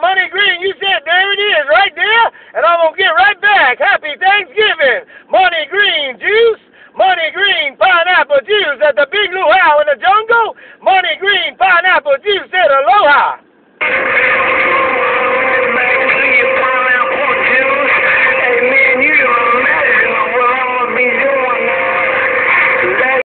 Moneygreen, you said there it is, right there, and I'm going to get right back. Happy Thanksgiving.